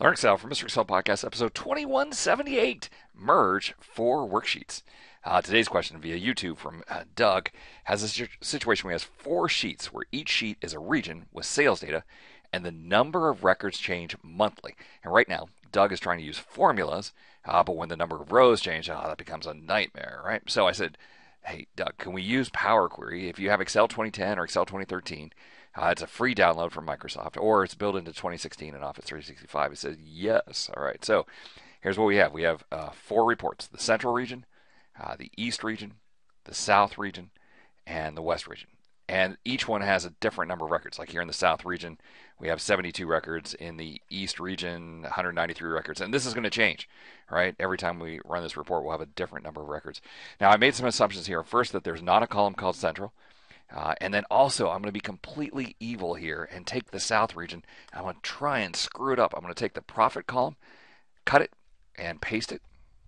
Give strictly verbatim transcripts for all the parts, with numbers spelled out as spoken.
Learn Excel from MrExcel Podcast, episode twenty-one seventy-eight, Merge for Worksheets. Uh, today's question via YouTube from uh, Doug has a situation where he has four sheets where each sheet is a region with sales data and the number of records change monthly. And right now, Doug is trying to use formulas, uh, but when the number of rows change, oh, that becomes a nightmare, right? So I said, hey, Doug, can we use Power Query? If you have Excel twenty ten or Excel twenty thirteen, Uh, it's a free download from Microsoft, or it's built into twenty sixteen and Office three sixty-five. It says yes. All right, so here's what we have. We have uh, four reports: the Central region, uh, the East region, the South region, and the West region. And each one has a different number of records. Like here in the South region, we have seventy-two records. In the East region, one hundred ninety-three records. And this is going to change, right? Every time we run this report, we'll have a different number of records. Now, I made some assumptions here. First, that there's not a column called Central. Uh, and then also, I'm going to be completely evil here and take the South region. And I'm going to try and screw it up. I'm going to take the profit column, cut it, and paste it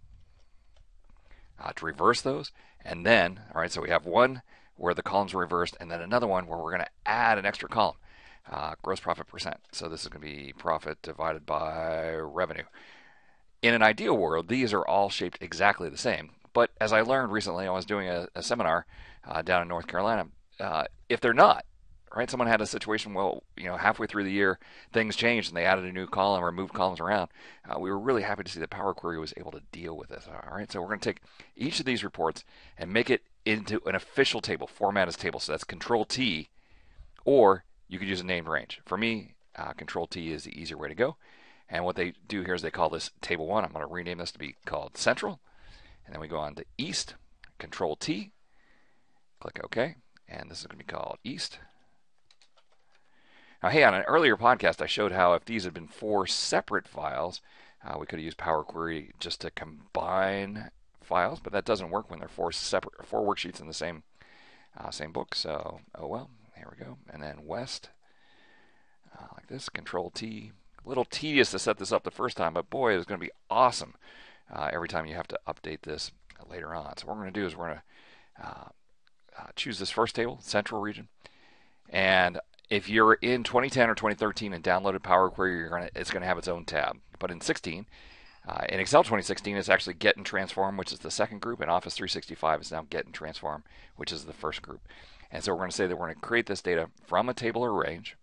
uh, to reverse those. And then, all right, so we have one where the columns are reversed, and then another one where we're going to add an extra column, uh, gross profit percent. So this is going to be profit divided by revenue. In an ideal world, these are all shaped exactly the same. But as I learned recently, I was doing a, a seminar uh, down in North Carolina. Uh, if they're not, right? Someone had a situation, well, you know, halfway through the year, things changed and they added a new column or moved columns around. Uh, we were really happy to see that Power Query was able to deal with this. All right, so we're going to take each of these reports and make it into an official table, format as table. So that's Control T, or you could use a named range. For me, uh, Control T is the easier way to go. And what they do here is they call this Table one. I'm going to rename this to be called Central. And then we go on to East, Control T, click OK. And this is going to be called East. Now, hey, on an earlier podcast, I showed how if these had been four separate files, uh, we could have used Power Query just to combine files, but that doesn't work when they're four separate, four worksheets in the same uh, same book. So, oh well, here we go. And then West, uh, like this, Control T. A little tedious to set this up the first time, but boy, it's going to be awesome uh, every time you have to update this later on. So what we're going to do is we're going to uh, Uh, choose this first table, Central region, and if you're in twenty ten or twenty thirteen and downloaded Power Query, you're gonna, it's going to have its own tab. But in sixteen, uh, in Excel twenty sixteen, it's actually Get and Transform, which is the second group, and Office three sixty-five is now Get and Transform, which is the first group. And so we're going to say that we're going to create this data from a table or range.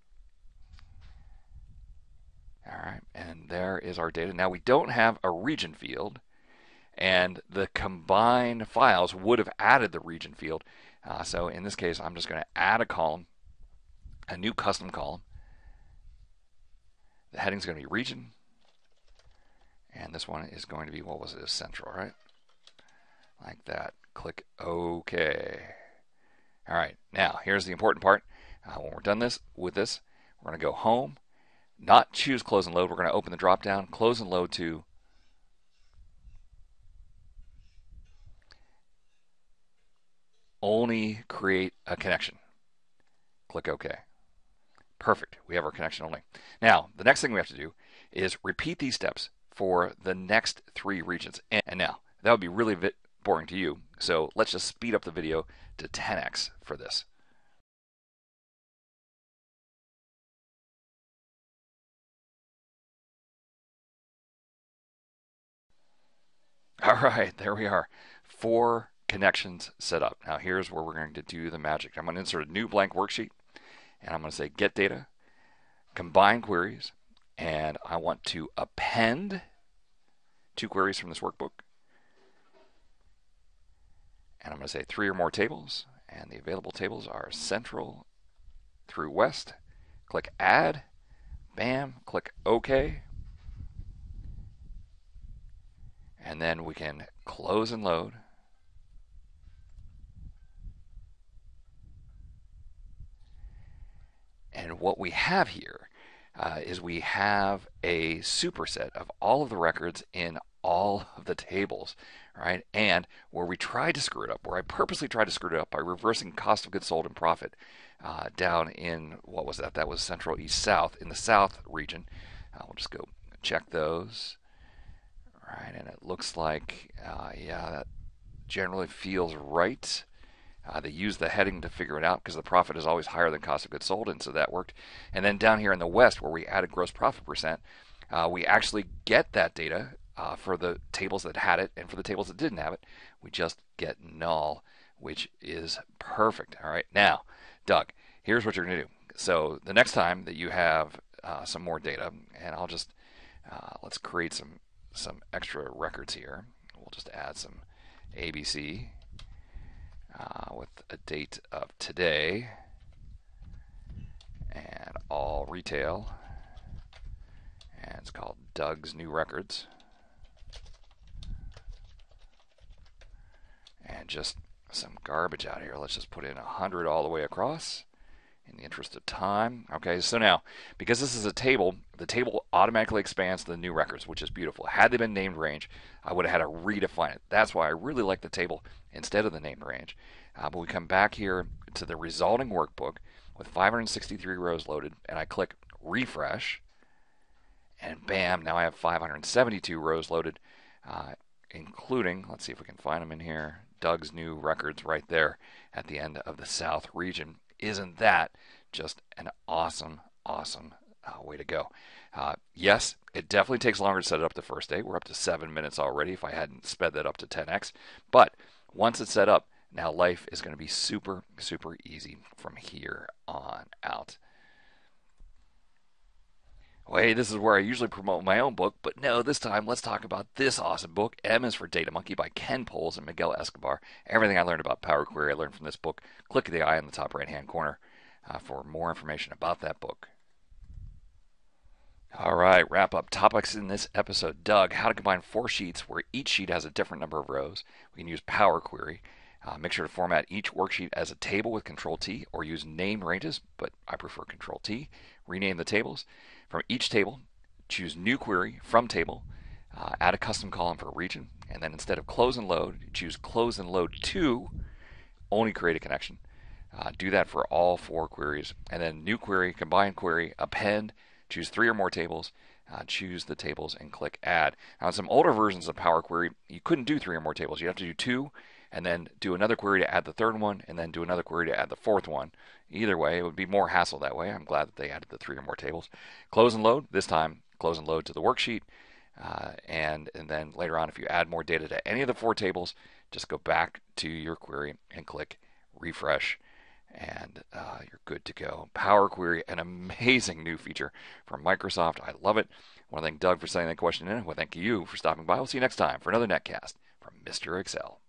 All right, and there is our data. Now we don't have a region field, and the combined files would have added the region field. Uh, so in this case, I'm just going to add a column, a new custom column. The heading is going to be region, and this one is going to be, what was it, Central, right? Like that. Click OK. All right, now here's the important part. Uh, when we're done this with this, we're going to go Home, not choose Close and Load. We're going to open the drop down, Close and Load to only create a connection. Click OK. Perfect. We have our connection only. Now, the next thing we have to do is repeat these steps for the next three regions. And now, that would be really bit boring to you, so let's just speed up the video to ten x for this. All right, there we are. Four connections set up. Now here's where we're going to do the magic. I'm going to insert a new blank worksheet, and I'm going to say Get Data, Combine Queries, and I want to append two queries from this workbook. And I'm going to say three or more tables, and the available tables are Central through West. Click Add, bam, click OK. And then we can close and load. And what we have here uh, is we have a superset of all of the records in all of the tables, right? And where we tried to screw it up, where I purposely tried to screw it up by reversing cost of goods sold and profit uh, down in, what was that? That was Central, East, South. In the South region, uh, we'll just go check those. Right, and it looks like, uh, yeah, that generally feels right. Uh, they used the heading to figure it out because the profit is always higher than cost of goods sold, and so that worked. And then down here in the West, where we added gross profit percent, Uh, we actually get that data uh, for the tables that had it, and for the tables that didn't have it, we just get null, which is perfect. All right, now, Doug, here's what you're going to do. So the next time that you have uh, some more data, and I'll just uh, let's create some some extra records here. We'll just add some A B C uh, with a date of today, and all retail, and it's called Doug's New Records, and just some garbage out here. Let's just put in one hundred all the way across in the interest of time. Okay, so now, because this is a table, the table automatically expands to the new records, which is beautiful. Had they been named range, I would have had to redefine it. That's why I really like the table instead of the named range. Uh, but we come back here to the resulting workbook with five hundred sixty-three rows loaded, and I click refresh, and bam, now I have five hundred seventy-two rows loaded, uh, including, let's see if we can find them in here, Doug's New Records right there at the end of the South region. Isn't that just an awesome, awesome uh, way to go? Uh, yes, it definitely takes longer to set it up the first day. We're up to seven minutes already if I hadn't sped that up to ten x. But once it's set up, now life is going to be super, super easy from here on out. Well, hey, this is where I usually promote my own book, but no, this time let's talk about this awesome book. M is for Data Monkey by Ken Poles and Miguel Escobar. Everything I learned about Power Query I learned from this book. Click the eye in the top right-hand corner uh, for more information about that book. All right, wrap up topics in this episode. Doug, how to combine four sheets where each sheet has a different number of rows. We can use Power Query. Uh, make sure to format each worksheet as a table with Control T, or use named ranges, but I prefer Control T. Rename the tables. From each table, choose New Query from Table, uh, add a custom column for region, and then instead of Close and Load, choose Close and Load to, only create a connection. Uh, do that for all four queries. And then New Query, Combine Query, Append, choose three or more tables, uh, choose the tables, and click Add. Now, in some older versions of Power Query, you couldn't do three or more tables. You have to do two, and then do another query to add the third one, and then do another query to add the fourth one. Either way, it would be more hassle that way. I'm glad that they added the three or more tables. Close and load, this time close and load to the worksheet, uh, and, and then later on, if you add more data to any of the four tables, just go back to your query and click refresh, and uh, you're good to go. Power Query, an amazing new feature from Microsoft. I love it. I want to thank Doug for sending that question in. I want to thank you for stopping by. We'll see you next time for another Netcast from Mister Excel.